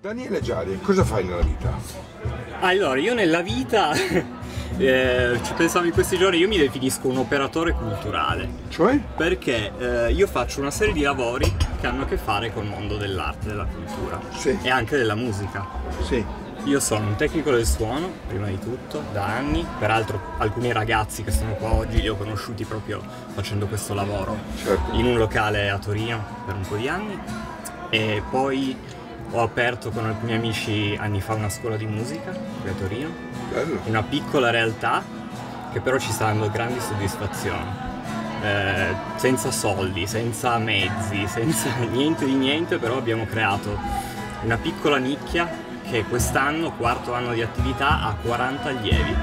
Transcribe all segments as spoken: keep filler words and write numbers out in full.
Daniele Giari, cosa fai nella vita? Allora, io nella vita, eh, ci pensavo in questi giorni, io mi definisco un operatore culturale. Cioè? Perché eh, io faccio una serie di lavori che hanno a che fare col mondo dell'arte, della cultura. Sì. E anche della musica. Sì. Io sono un tecnico del suono, prima di tutto, da anni. Peraltro alcuni ragazzi che sono qua oggi li ho conosciuti proprio facendo questo lavoro. Certo. In un locale a Torino per un po' di anni. E poi ho aperto con alcuni amici anni fa una scuola di musica qui a Torino. Bello. Una piccola realtà che però ci sta dando grandi soddisfazioni. Eh, senza soldi, senza mezzi, senza niente di niente, però abbiamo creato una piccola nicchia che quest'anno, quarto anno di attività, ha quaranta allievi.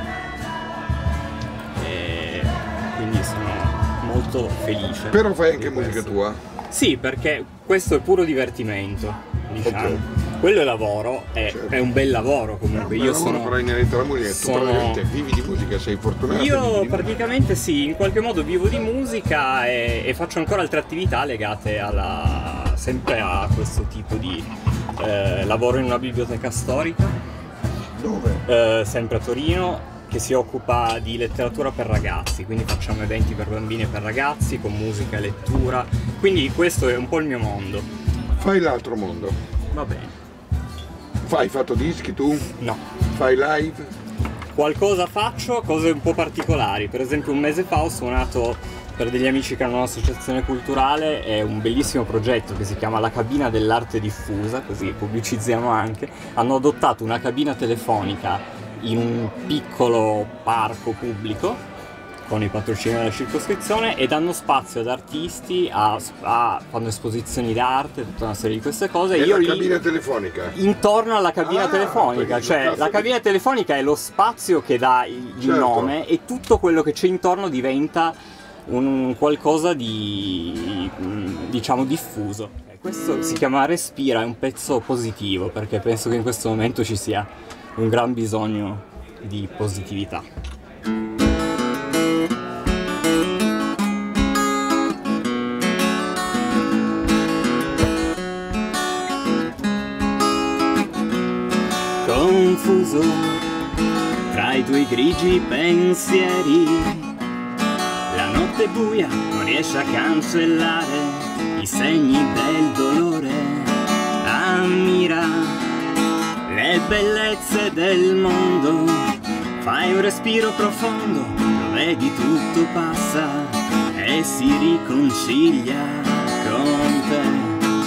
E quindi sono molto felice. Però fai anche musica tua? Sì, perché questo è puro divertimento, diciamo. Okay. Quello è lavoro, è, Certo. è un bel lavoro comunque. No, io lavoro sono però inerente alla musica, sono... tu praticamente vivi di musica, sei fortunato. Io praticamente sì, in qualche modo vivo di musica e, e faccio ancora altre attività legate alla, sempre a questo tipo di eh, lavoro in una biblioteca storica. Dove? Eh, sempre a Torino, che si occupa di letteratura per ragazzi, quindi facciamo eventi per bambini e per ragazzi con musica e lettura, quindi questo è un po' il mio mondo. Fai l'altro mondo. Va bene. Fai fatto dischi tu? No. Fai live? Qualcosa faccio, cose un po' particolari, per esempio un mese fa ho suonato per degli amici che hanno un'associazione culturale, è un bellissimo progetto che si chiama La Cabina dell'Arte Diffusa, così pubblicizziamo anche, hanno adottato una cabina telefonica in un piccolo parco pubblico con i patrocini della circoscrizione e danno spazio ad artisti, a, a, fanno esposizioni d'arte, tutta una serie di queste cose. E io la lì, cabina telefonica? intorno alla cabina Ah, telefonica, perché cioè cazzo la di- cabina telefonica è lo spazio che dà il Certo. nome e tutto quello che c'è intorno diventa un qualcosa di, diciamo, diffuso. Questo si chiama Respira, è un pezzo positivo perché penso che in questo momento ci sia un gran bisogno di positività. Confuso tra i tuoi grigi pensieri, la notte buia non riesce a cancellare i segni del dolore. Ammira le bellezze del mondo, fai un respiro profondo, lo vedi tutto passa e si riconcilia con te.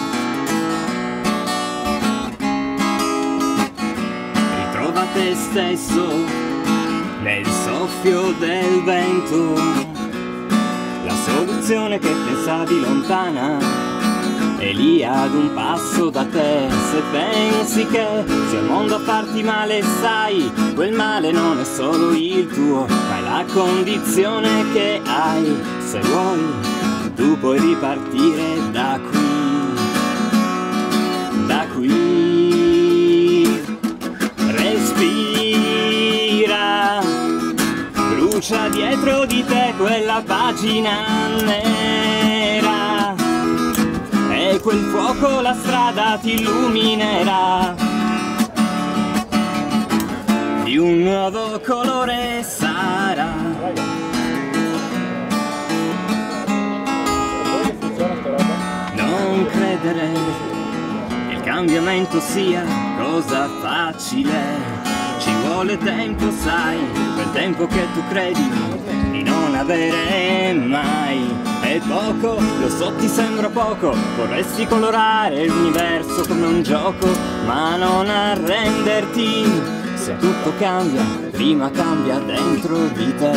Ritrova te stesso nel soffio del vento, la soluzione che pensavi lontana è lì ad un passo da te. Se pensi che sia il mondo a farti male, sai, quel male non è solo il tuo, ma è la condizione che hai. Se vuoi, tu puoi ripartire da qui, da qui. Respira, brucia dietro di te quella pagina nera, e quel fuoco la strada ti illuminerà di un nuovo colore sarà. Non credere che il cambiamento sia cosa facile, ci vuole tempo, sai, quel tempo che tu credi di non avere mai. È poco, lo so ti sembra poco, vorresti colorare l'universo come un gioco, ma non arrenderti, se tutto cambia, prima cambia dentro di te,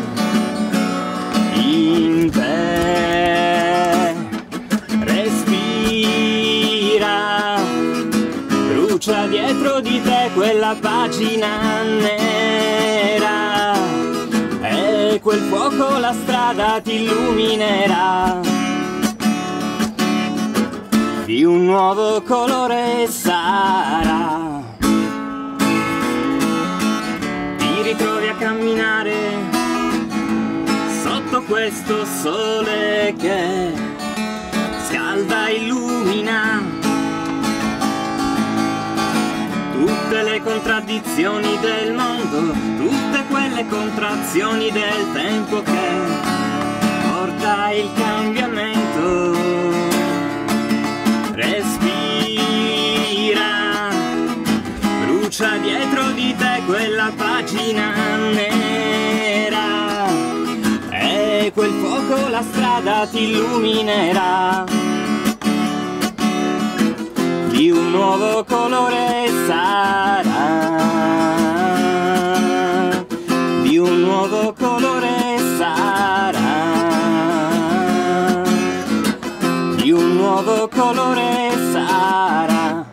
in te. Respira, brucia dietro di te quella pagina nera, e quel fuoco la strada ti illuminerà di un nuovo colore sarà. Ti ritrovi a camminare sotto questo sole che scalda e illumina le contraddizioni del mondo, tutte quelle contrazioni del tempo che porta il cambiamento. Respira, brucia dietro di te quella pagina nera e quel fuoco la strada ti illuminerà. Di un nuovo colore sarà, di un nuovo colore sarà, di un nuovo colore sarà.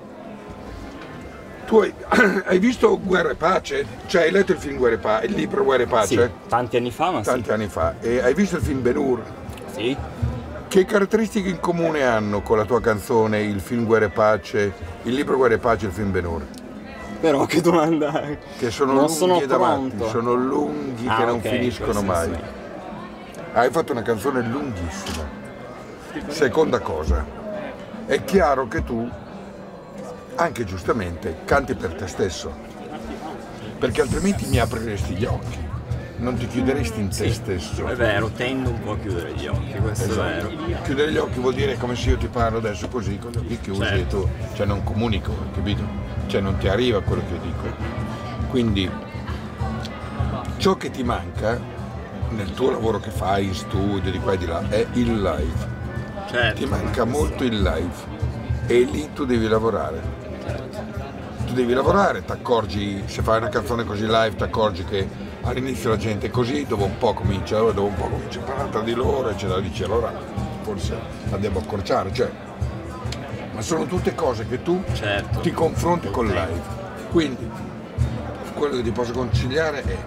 Tu hai, hai visto Guerra e Pace? Cioè hai letto il film Guerra e Pace, il libro Guerra e Pace? Sì, tanti anni fa, ma Tanti sì. anni fa. E hai visto il film Ben-Hur? Sì. Che caratteristiche in comune hanno con la tua canzone il film Guerra e Pace, il libro Guerra e Pace e il film Ben-Hur? Però che domanda! Che sono Non lunghi sono ed amati, pronto. sono lunghi Ah, che non ok, finiscono in quel mai. senso. Hai fatto una canzone lunghissima. Seconda cosa, è chiaro che tu, anche giustamente, canti per te stesso, perché altrimenti mi apriresti gli occhi. Non ti chiuderesti in te stesso. È vero, tendo un po' a chiudere gli occhi, questo Esatto. è vero. Chiudere gli occhi vuol dire come se io ti parlo adesso così, con gli occhi chiusi Certo. e tu, cioè non comunico, capito? Cioè non ti arriva quello che io dico. Quindi ciò che ti manca nel tuo lavoro che fai in studio, di qua e di là, è il live. Certo. Ti manca molto il live e lì tu devi lavorare. Tu devi lavorare, ti accorgi, se fai una canzone così live, ti accorgi che all'inizio la gente è così, dopo un po' comincia, allora dopo un po' comincia a parlare tra di loro, eccetera, dici allora forse la devo accorciare, cioè, ma sono tutte cose che tu Certo. ti confronti col live. Quindi quello che ti posso consigliare è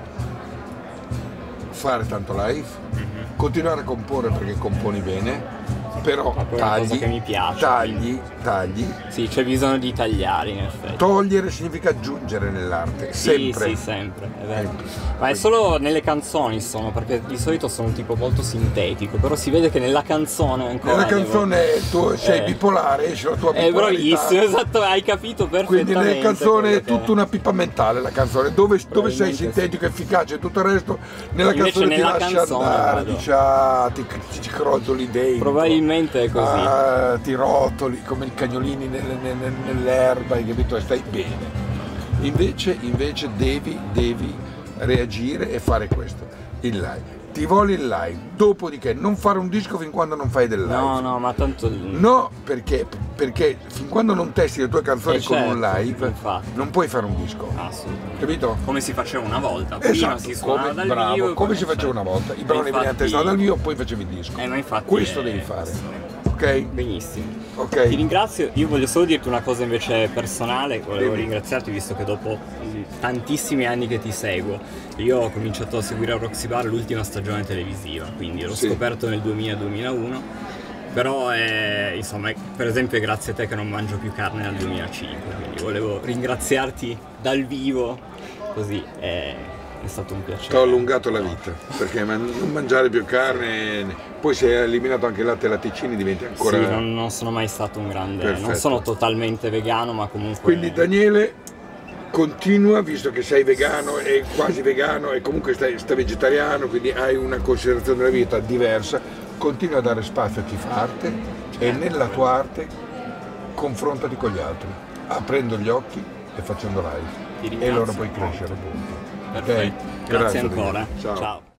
fare tanto live, continuare a comporre perché componi bene, però Ma poi è una cosa tagli, che mi piace, tagli, tagli. Sì, c'è bisogno di tagliare in effetti. Togliere significa aggiungere nell'arte, sempre. Sì, sì, sempre, è vero. Sempre. Ma è solo nelle canzoni sono, perché di solito sono tipo molto sintetico, però si vede che nella canzone ancora Nella devo- canzone tu sei Eh. bipolare, esce la tua È bipolarità. bravissimo, esatto, hai capito perfettamente. Quindi nella canzone è quello che- tutta una pipa mentale la canzone, dove, dove sei Probabilmente sintetico, efficace e tutto il resto, nella Invece canzone nella ti lasci canzone andare, vado. dici ah, ti, ti, ti crotoli dentro. Probabilmente è così. Ah, ti rotoli come i cagnolini nel- nel- nell'erba, hai capito? E stai bene. Invece, invece devi, devi reagire e fare questo, il live. Ti vuole il live, dopodiché non fare un disco fin quando non fai del live. No, no, ma tanto... No, perché, perché fin quando non testi le tue canzoni Eh, con un certo, live, infatti. non puoi fare un disco. Assolutamente. Capito? Come si faceva una volta, prima Esatto, si suonava come, dal bravo, vivo. e come poi- si faceva una volta. I E brani venivano infatti- testati dal vivo, poi facevi il disco. Eh, ma infatti Questo è- devi fare. Ok? Benissimo. Ok. Ti ringrazio, io voglio solo dirti una cosa invece personale, volevo Dimmi. ringraziarti visto che dopo mh, tantissimi anni che ti seguo, io ho cominciato a seguire Roxy Bar l'ultima stagione televisiva, quindi l'ho Sì. scoperto nel duemila duemilauno, però è, insomma, è- per esempio è grazie a te che non mangio più carne dal duemilacinque, quindi volevo ringraziarti dal vivo, così è, è stato un piacere. Ti ho allungato la vita, perché man- non mangiare più carne, poi se hai eliminato anche il latte e i latticini diventi ancora... Sì, non, non sono mai stato un grande, non Perfetto. sono totalmente vegano, ma comunque... Quindi Daniele continua, visto che sei vegano e quasi vegano e comunque stai, stai vegetariano, quindi hai una considerazione della vita diversa, continua a dare spazio a chi fa arte e nella tua arte confrontati con gli altri, aprendo gli occhi e facendo Ti live e ringrazio loro puoi molto. crescere appunto. Perfetto, Ok? grazie ancora. Daniele. Ciao. Ciao.